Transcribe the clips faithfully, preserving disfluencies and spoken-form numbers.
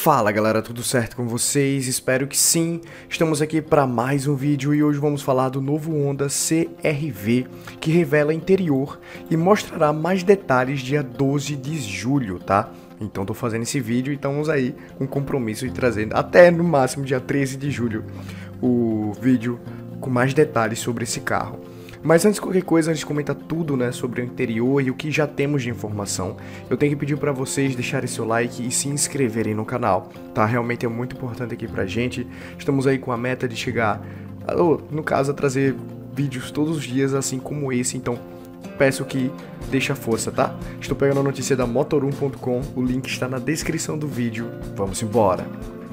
Fala galera, tudo certo com vocês? Espero que sim. Estamos aqui para mais um vídeo e hoje vamos falar do novo Honda C R V que revela interior e mostrará mais detalhes dia doze de julho, tá? Então tô fazendo esse vídeo e estamos aí com compromisso de trazer até no máximo dia treze de julho o vídeo com mais detalhes sobre esse carro. Mas antes de qualquer coisa, antes de comentar tudo, né, sobre o interior e o que já temos de informação, eu tenho que pedir para vocês deixarem seu like e se inscreverem no canal, tá? Realmente é muito importante aqui pra gente. Estamos aí com a meta de chegar, no caso, a trazer vídeos todos os dias, assim como esse, então peço que deixe a força, tá? Estou pegando a notícia da motor um ponto com, o link está na descrição do vídeo, vamos embora!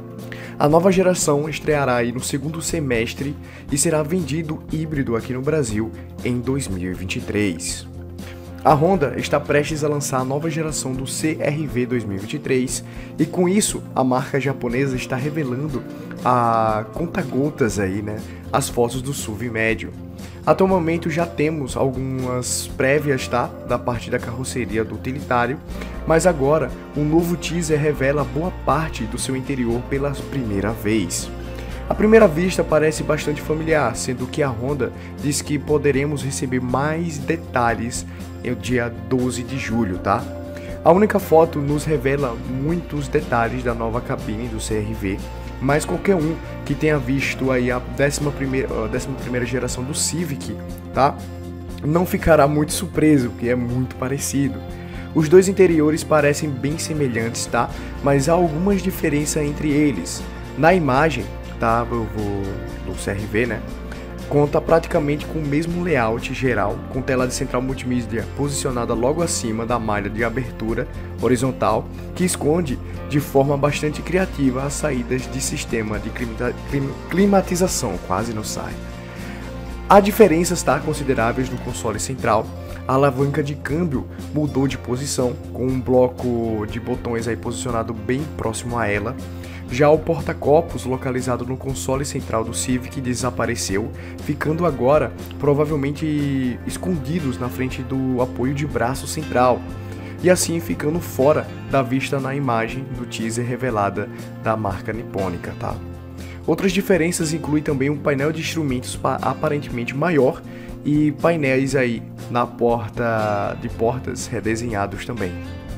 A nova geração estreará aí no segundo semestre e será vendido híbrido aqui no Brasil em dois mil e vinte e três. A Honda está prestes a lançar a nova geração do C R V dois mil e vinte e três e com isso a marca japonesa está revelando a conta-gotas aí, né, as fotos do S U V médio. Até o momento já temos algumas prévias, tá, da parte da carroceria do utilitário, mas agora um novo teaser revela boa parte do seu interior pela primeira vez. À primeira vista parece bastante familiar, sendo que a Honda diz que poderemos receber mais detalhes no dia doze de julho, tá? A única foto nos revela muitos detalhes da nova cabine do C R V, mas qualquer um que tenha visto aí a décima primeira geração do Civic, tá? Não ficará muito surpreso, porque é muito parecido. Os dois interiores parecem bem semelhantes, tá? Mas há algumas diferenças entre eles. Na imagem, tá? Eu vou do C R V, né? Conta praticamente com o mesmo layout geral, com tela de central multimídia posicionada logo acima da malha de abertura horizontal, que esconde de forma bastante criativa as saídas de sistema de climatização, quase não sai. Há diferenças, tá, consideráveis no console central. A alavanca de câmbio mudou de posição, com um bloco de botões aí posicionado bem próximo a ela. Já o porta-copos localizado no console central do Civic desapareceu, ficando agora provavelmente escondidos na frente do apoio de braço central, e assim ficando fora da vista na imagem do teaser revelada da marca nipônica, tá? Outras diferenças incluem também um painel de instrumentos aparentemente maior e painéis aí na porta de portas redesenhados também.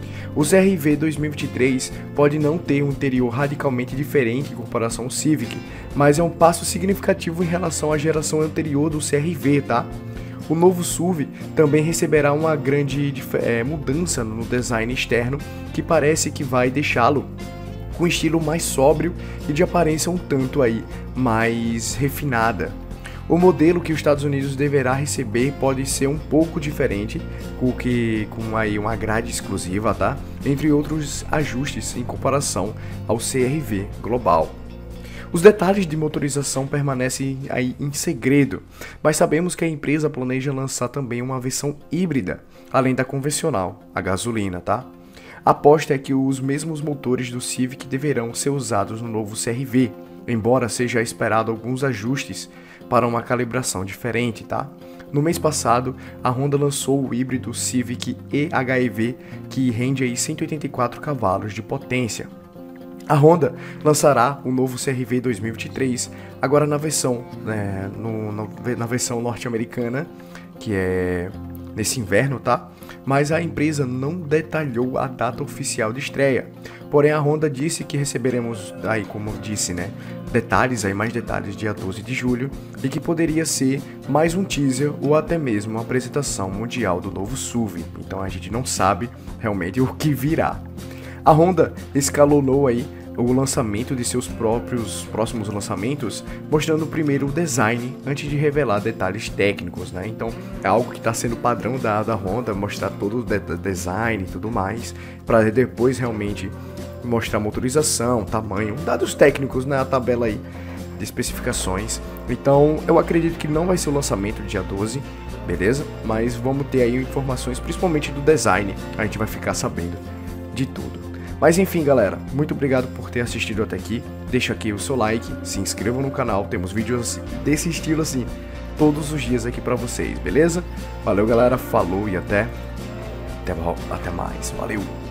O C R V dois mil e vinte e três pode não ter um interior radicalmente diferente em comparação ao Civic, mas é um passo significativo em relação à geração anterior do C R V, tá? O novo S U V também receberá uma grande é, mudança no design externo, que parece que vai deixá-lo com estilo mais sóbrio e de aparência um tanto aí mais refinada. O modelo que os Estados Unidos deverá receber pode ser um pouco diferente, com, que, com aí uma grade exclusiva, tá? Entre outros ajustes em comparação ao C R V global. Os detalhes de motorização permanecem aí em segredo, mas sabemos que a empresa planeja lançar também uma versão híbrida, além da convencional, a gasolina, tá? A aposta é que os mesmos motores do Civic deverão ser usados no novo C R V, embora seja esperado alguns ajustes para uma calibração diferente, tá? No mês passado, a Honda lançou o híbrido Civic E H E V, que rende aí cento e oitenta e quatro cavalos de potência. A Honda lançará o novo C R V dois mil e vinte e três agora na versão, né, no, no, na versão norte-americana, que é nesse inverno, tá? Mas a empresa não detalhou a data oficial de estreia. Porém, a Honda disse que receberemos, aí como eu disse, né, detalhes, aí mais detalhes dia doze de julho, e que poderia ser mais um teaser ou até mesmo uma apresentação mundial do novo S U V. Então a gente não sabe realmente o que virá. A Honda escalonou aí o lançamento de seus próprios próximos lançamentos, mostrando primeiro o design antes de revelar detalhes técnicos, né? Então é algo que está sendo padrão da, da Honda, mostrar todo o de design e tudo mais, para depois realmente mostrar motorização, tamanho, dados técnicos, né? A tabela aí de especificações. Então eu acredito que não vai ser o lançamento dia doze, beleza? Mas vamos ter aí informações principalmente do design, a gente vai ficar sabendo de tudo. Mas enfim galera, muito obrigado por ter assistido até aqui, deixa aqui o seu like, se inscreva no canal, temos vídeos desse estilo assim, todos os dias aqui pra vocês, beleza? Valeu galera, falou e até, até, até mais, valeu!